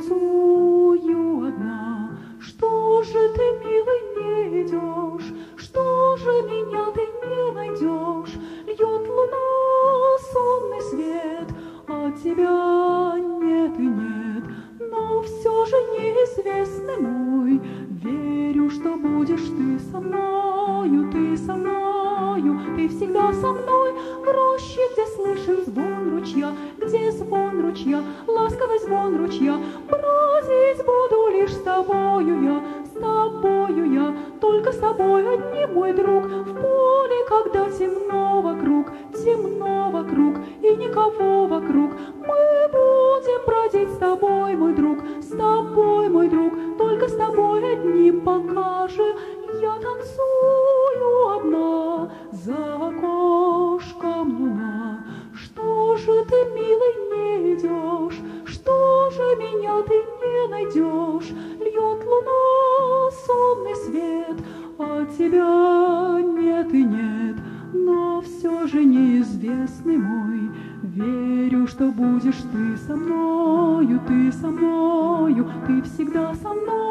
танцую одна. Что же ты, милый, не идешь? Что же меня ты не найдешь? Льет луна сонный свет, а тебя нет и нет. Но все же неизвестный мой, верю, что будешь ты со мною, ты со мною, ты всегда со мной. В роще, где слышен звон ручья, где звон ручья, ласковый звон ручья, бродить буду лишь с тобою я, только с тобой одним, мой друг. В поле, когда темно вокруг, и никого вокруг, мы будем бродить с тобой, мой друг, с тобой, мой друг, только с тобой одним. Пока же я танцую одна, за окошком луна. Что же ты, милый, не идешь? Что же меня ты не найдешь? Льет луна сонный свет, а тебя нет и нет. Но все же неизвестный мой, верю, что будешь ты со мною, ты со мною, ты всегда со мной.